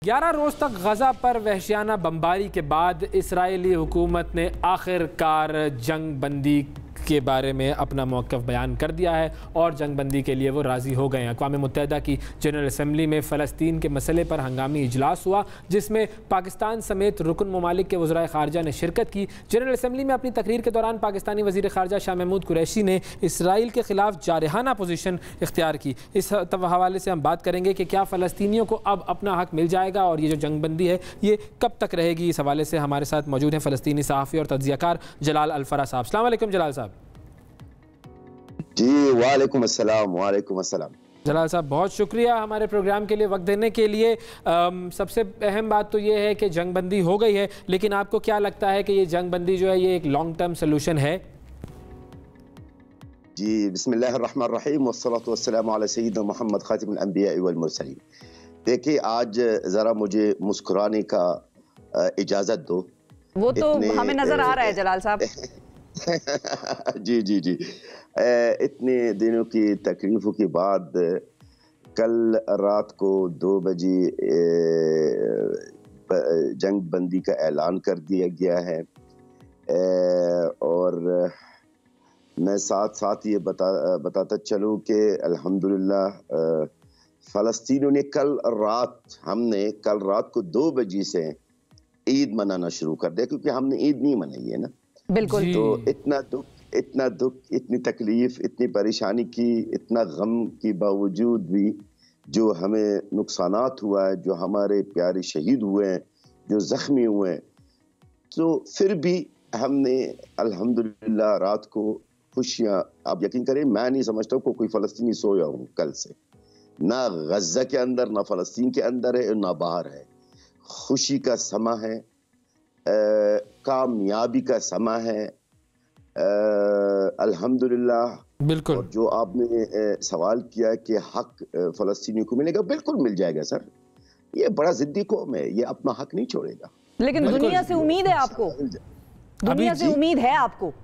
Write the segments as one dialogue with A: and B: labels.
A: 11 روز تک غزہ پر وحشیانہ بمباری کے بعد اسرائیلی حکومت نے آخر کار جنگ بندی کے بارے میں اپنا موقف بیان کر دیا ہے اور جنگ بندی کے لیے وہ راضی ہو گئے ہیں۔ اقوام متحدہ کی جنرل اسمبلی میں فلسطین کے مسئلے پر ہنگامی اجلاس ہوا جس میں پاکستان سمیت رکن ممالک کے وزرائے خارجہ نے شرکت کی۔ جنرل اسمبلی میں اپنی تقریر کے دوران پاکستانی وزیر خارجہ شاہ محمود قریشی نے اسرائیل کے خلاف جارحانہ پوزیشن اختیار کی۔ اس حوالے سے ہم بات کریں گے کہ کیا فلسطینیوں کو اب اپنا حق مل جائے گا اور یہ جو جنگ بندی ہے یہ کب تک رہے گی۔ اس حوالے سے ہمارے ساتھ موجود ہیں فلسطینی صحافی اور تجزیہ کار جلال الفرا صاحب۔ السلام علیکم جلال صاحب۔
B: جی وعلیکم السلام۔ وعلیکم السلام
A: جلال صاحب، بہت شکریہ ہمارے پروگرام کے لیے وقت دینے کے لیے۔ سب سے اہم بات تو یہ ہے کہ جنگ بندی ہو گئی ہے، لیکن آپ کو کیا لگتا ہے کہ یہ جنگ بندی جو ہے یہ ایک لانگ ٹرم سلوشن ہے؟
B: جی بسم اللہ الرحمن الرحیم والصلاة والسلام علی سیدنا محمد خاتم الانبیاء والمرسلین۔ دیکھیں آج ذرا مجھے مسکرانے کا اجازت دو۔
C: وہ تو ہمیں نظر آ رہا ہے جلال صاحب۔
B: جی جی جی اتنے دنوں کی تکلیفوں کے بعد کل رات کو 2 بجے جنگ بندی کا اعلان کر دیا گیا ہے، اور میں ساتھ ساتھ یہ بتاتا چلوں کہ الحمدللہ فلسطینیوں نے کل رات کو 2 بجے سے عید منانا شروع کر دیا، کیونکہ ہم نے عید نہیں منائی ہے نا۔
C: بالکل۔
B: تو اتنا دکھ، اتنی تکلیف، اتنی پریشانی کی، اتنا غم کے باوجود بھی جو ہمیں نقصانات ہوا ہے، جو ہمارے پیارے شہید ہوئے ہیں، جو زخمی ہوئے ہیں، تو پھر بھی ہم نے الحمدللہ رات کو خوشیاں، آپ یقین کریں میں نہیں سمجھتا کہ کوئی فلسطینی سویا ہوں کل سے، نہ غزہ کے اندر، نہ فلسطین کے اندر ہے، نہ باہر ہے۔ خوشی کا سما ہے، کامیابی کا سما ہے، الحمدللہ۔
A: بالکل۔
B: اور جو آپ نے سوال کیا کہ حق فلسطینیوں کو ملے گا، بالکل مل جائے گا سر۔ یہ بڑا ضدی قوم ہے، یہ اپنا حق نہیں چھوڑے گا۔
C: لیکن دنیا سے امید ہے آپ کو؟ دنیا سے امید ہے آپ کو؟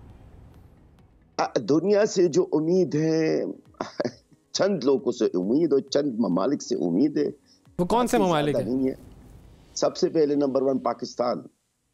B: دنیا سے جو امید ہے، چند لوگوں سے امید اور چند ممالک سے امید ہے۔
A: وہ کون سے ممالک ہیں؟
B: سب سے پہلے نمبر 1 پاکستان،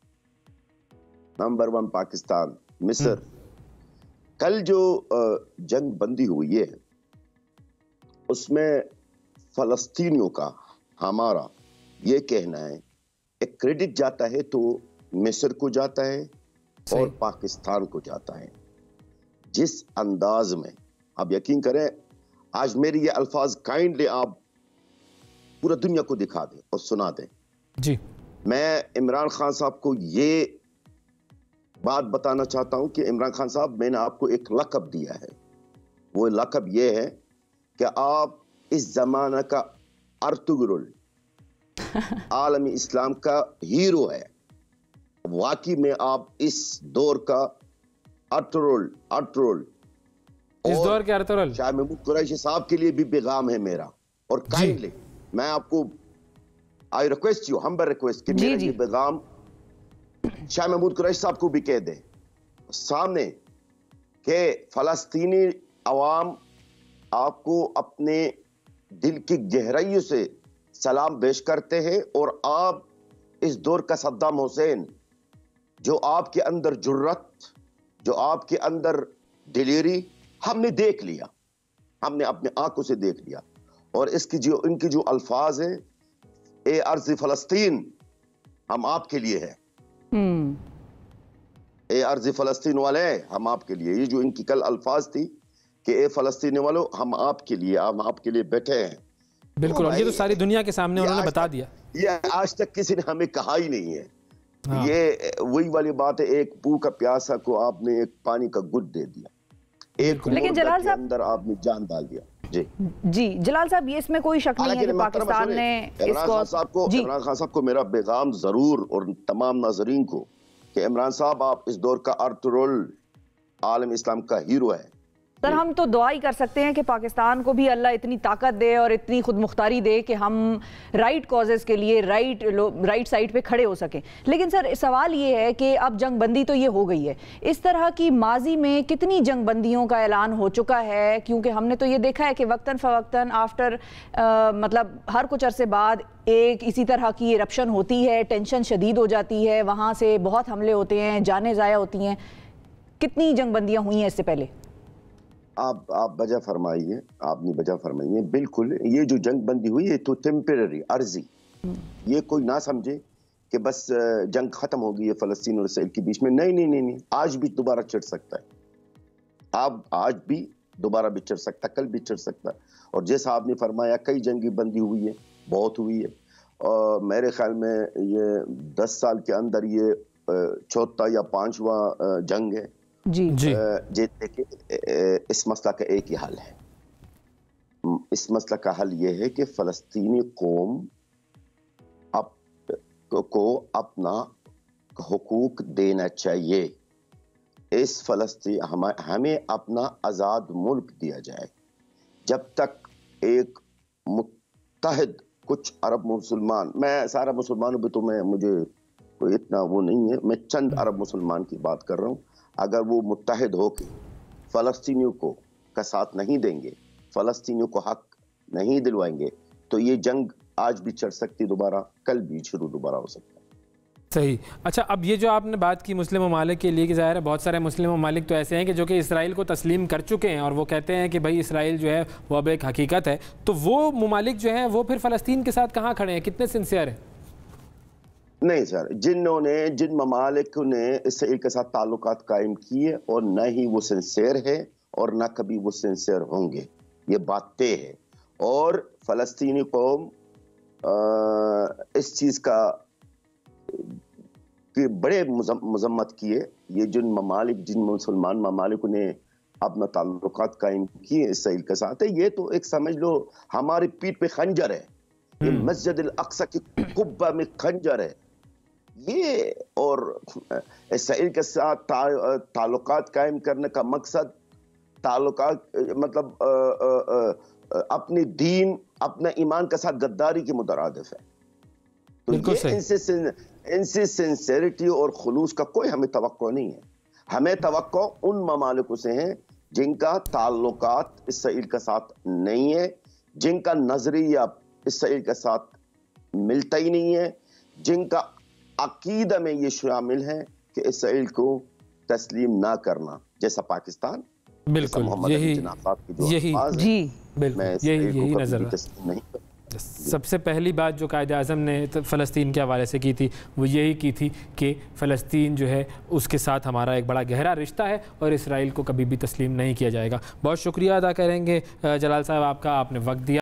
B: نمبر 1 پاکستان، مصر۔ کل جو جنگ بندی ہوئی ہے اس میں فلسطینیوں کا، ہمارا یہ کہنا ہے، ایک کریڈٹ جاتا ہے تو مصر کو جاتا ہے اور پاکستان کو جاتا ہے۔ جس انداز میں، آپ یقین کریں، آج میری یہ الفاظ کائنڈلی آپ پورا دنیا کو دکھا دیں اور سنا دیں۔
A: جی
B: میں عمران خان صاحب کو یہ بات بتانا چاہتا ہوں کہ عمران خان صاحب، میں نے آپ کو ایک لقب دیا ہے، وہ لقب یہ ہے کہ آپ اس زمانہ کا ارطغرل، عالم اسلام کا ہیرو ہے۔ واقعی میں آپ اس دور کا ارطغرل،
A: اس دور کے ارطغرل
B: شاہ محمود قریشی صاحب کے لیے بھی پیغام ہے میرا، اور کائنڈلی میں آپ کو I request you, humble request کہ میرا یہ پیغام شاہ محمود قریشی صاحب کو بھی کہہ دیں سامنے کہ فلسطینی عوام آپ کو اپنے دل کی گہرائیوں سے سلام پیش کرتے ہیں، اور آپ اس دور کا صدام حسین، جو آپ کے اندر جرت، جو آپ کے اندر دلیری ہم نے دیکھ لیا، ہم نے اپنے آنکھوں سے دیکھ لیا، اور ان کی جو الفاظ ہیں، اے ارض فلسطین ہم آپ کے لیے ہے، اے ارض فلسطین والے ہم آپ کے لیے، یہ جو ان کی کل الفاظ تھی کہ اے فلسطین والو ہم آپ کے لیے بیٹھے ہیں۔
A: بالکل، اور یہ تو ساری دنیا کے سامنے انہوں نے بتا دیا۔
B: یہ آج تک کسی نے ہمیں کہا ہی نہیں ہے۔ یہ وہی والی بات ہے، ایک بھوکا پیاسا کو آپ نے ایک پانی کا گھٹ دے دیا، ایک مردہ کے اندر آپ نے جان ڈال دیا۔
C: جی جلال صاحب، یہ اس میں کوئی شک نہیں ہے کہ پاکستان نے
B: عمران خان صاحب کو میرا پیغام ضرور، اور تمام ناظرین کو، کہ عمران صاحب آپ اس دور کا ارطغرل، عالم اسلام کا ہیرو ہے،
C: سر ہم تو دعا ہی کر سکتے ہیں کہ پاکستان کو بھی اللہ اتنی طاقت دے اور اتنی خود مختاری دے کہ ہم رائٹ کازز کے لیے رائٹ سائٹ پہ کھڑے ہو سکیں. لیکن سر سوال یہ ہے کہ اب جنگ بندی تو یہ ہو گئی ہے, اس طرح کی ماضی میں کتنی جنگ بندیوں کا اعلان ہو چکا ہے؟ کیونکہ ہم نے تو یہ دیکھا ہے کہ وقتاً فوقتاً آفٹر مطلب ہر کچھ عرصے بعد ایک اسی طرح کی ایرپشن ہوتی ہے, ٹینشن شدید ہو جاتی ہے, وہاں سے بہت حملے ہوتے ہیں, جانیں ضائع ہوتی ہیں. کتنی جنگ بندیاں ہوئی ہیں اس سے پہلے؟
B: آپ بجا فرمائیے, آپ نے بجا فرمائیے. بالکل, یہ جو جنگ بندی ہوئی ہے تو ٹیمپرری, عرضی. یہ کوئی نہ سمجھے کہ بس جنگ ختم ہو گئی ہے فلسطین اور اسرائیل کے بیچ میں. نہیں, آج بھی دوبارہ چڑھ سکتا ہے. آج بھی دوبارہ بھی چڑھ سکتا ہے, کل بھی چڑھ سکتا ہے. اور جیسا آپ نے فرمایا کئی جنگی بندی ہوئی ہے, بہت ہوئی ہے. اور میرے خیال میں یہ 10 سال کے اندر یہ چوتھا یا 5واں جنگ ہے.
C: جی
B: دیکھیں, اس مسئلہ کا ایک ہی حل ہے. اس مسئلہ کا حل یہ ہے کہ فلسطینی قوم کو اپنا حقوق دینا چاہیے. اس فلسطین ہمیں اپنا آزاد ملک دیا جائے. جب تک ایک متحد کچھ عرب مسلمان, میں سارا مسلمانوں بھی تو مجھے کوئی اتنا وہ نہیں ہے, میں چند عرب مسلمان کی بات کر رہا ہوں. اگر وہ متحد ہو کے فلسطینیوں کو کا ساتھ نہیں دیں گے, فلسطینیوں کو حق نہیں دلوائیں گے, تو یہ جنگ آج بھی چڑھ سکتی, دوبارہ کل بھی شروع دوبارہ ہو سکتا ہے.
A: صحیح. اچھا, اب یہ جو آپ نے بات کی مسلم ممالک کے لیے, کہ ظاہر ہے بہت سارے مسلم ممالک تو ایسے ہیں کہ جو کہ اسرائیل کو تسلیم کر چکے ہیں اور وہ کہتے ہیں کہ بھائی اسرائیل جو ہے وہ اب ایک حقیقت ہے. تو وہ ممالک جو ہیں وہ پھر فلسطین کے ساتھ کہاں کھڑے ہیں, کتنے سنسیئر ہیں؟
B: نہیں سر, جن ممالک نے اسرائیل کے ساتھ تعلقات قائم کیے اور نہ ہی وہ سنسیئر ہے اور نہ کبھی وہ سنسیئر ہوں گے, یہ بات طے ہے. اور فلسطینی قوم اس چیز کا بڑے مذمت کیے. یہ جن مسلمان ممالک نے اپنا تعلقات قائم کیے اسرائیل کے ساتھ, یہ تو ایک سمجھ لو ہماری پیٹھ پہ خنجر ہے. یہ مسجد الاقصی کی قبہ میں خنجر ہے یہ. اور اسرائیل کے ساتھ تعلقات قائم کرنے کا مقصد تعلقات مطلب اپنی دین, اپنے ایمان کے ساتھ غداری کی مترادف ہے. تو ان سے سنسیریٹی اور خلوص کا کوئی ہمیں توقع نہیں ہے. ہمیں توقع ان ممالکوں سے ہیں جن کا تعلقات اسرائیل کے ساتھ نہیں ہے, جن کا نظریہ اسرائیل کے ساتھ ملتا ہی نہیں ہے, جن کا عقیدہ میں یہ شامل ہے کہ اسرائیل کو تسلیم نہ کرنا, جیسا پاکستان.
A: بالکل یہی نظر ہے. سب سے پہلی بات جو قائد اعظم نے فلسطین کے حوالے سے کی تھی وہ یہی کی تھی کہ فلسطین جو ہے اس کے ساتھ ہمارا ایک بڑا گہرا رشتہ ہے اور اسرائیل کو کبھی بھی تسلیم نہیں کیا جائے گا. بہت شکریہ ادا کریں گے جلال صاحب آپ کا, آپ نے وقت دیا.